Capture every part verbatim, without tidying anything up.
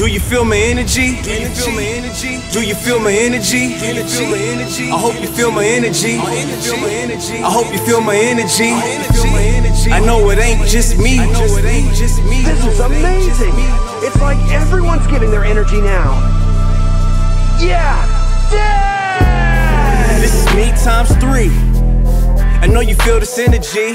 Do you feel my energy? Do you feel my energy? Do you feel my energy? I hope you feel my energy. I hope you feel my energy. I know it ain't just me. This is amazing. It's like everyone's giving their energy now. Yeah! Yeah! This is me times three. I know you feel this energy.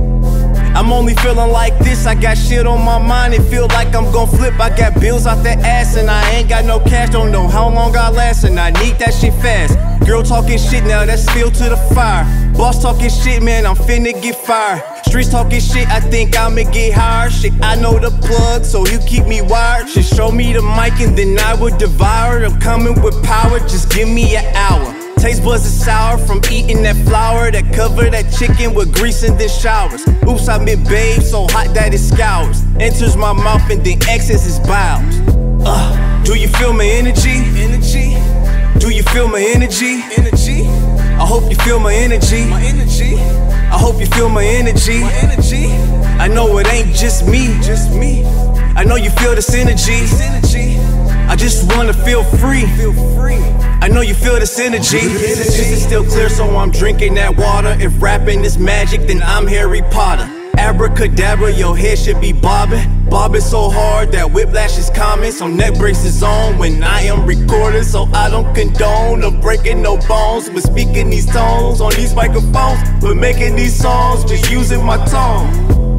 I'm only feeling like this, I got shit on my mind, it feel like I'm gon' flip. I got bills out that ass and I ain't got no cash, don't know how long I last and I need that shit fast. Girl talking shit now, that's fuel to the fire. Boss talking shit, man, I'm finna get fired. Streets talking shit, I think I'ma get higher. Shit, I know the plug, so you keep me wired. Just show me the mic and then I will devour it. I'm coming with power, just give me an hour. Taste buds is sour from eating that flour that cover that chicken with grease and then showers. Oops, I meant babe, so hot that it scours. Enters my mouth and then exits his bowels. Uh, do you feel my energy? Energy. Do you feel my energy? Energy. I hope you feel my energy. My energy. I hope you feel my energy. My energy. I know it ain't just me. Just me. I know you feel this energy. This energy. I just wanna feel free. Feel free. I know you feel this energy. This is still clear, so I'm drinking that water. If rapping is magic, then I'm Harry Potter. Abracadabra, your head should be bobbing. Bobbing so hard that whiplash is common. So neck braces on when I am recording. So I don't condone of breaking no bones. But speaking these tones on these microphones. But making these songs, just using my tone.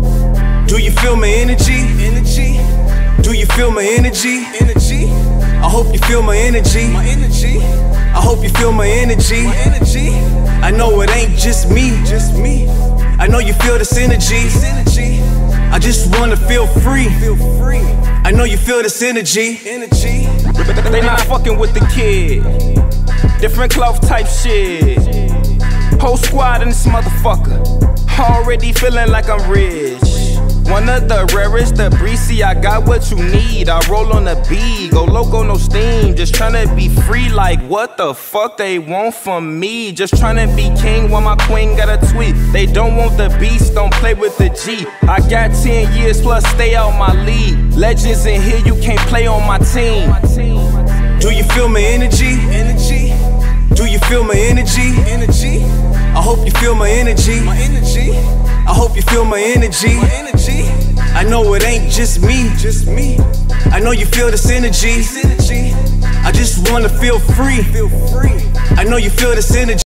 Do you feel my energy? Energy. Do you feel my energy? Energy. I hope you feel my energy. My energy. I hope you feel my energy. My energy. I know it ain't just me. Just me. I know you feel this energy. This energy. I just wanna feel free. Feel free. I know you feel this energy. Energy. They not fucking with the kid. Different cloth type shit. Whole squad in this motherfucker. Already feeling like I'm rich. One of the rarest, the breezy, I got what you need. I roll on the beat, go loco, no steam. Just tryna be free, like what the fuck they want from me? Just tryna be king while my queen got a tweet. They don't want the beast, don't play with the G. I got ten years plus, stay out my league. Legends in here, you can't play on my team. Do you feel my energy? Energy. Do you feel my energy? Energy. I hope you feel my energy. My energy. I hope you feel my energy. My energy. I know it ain't just me. Just me. I know you feel this energy. This energy. I just wanna feel free. Feel free. I know you feel this energy.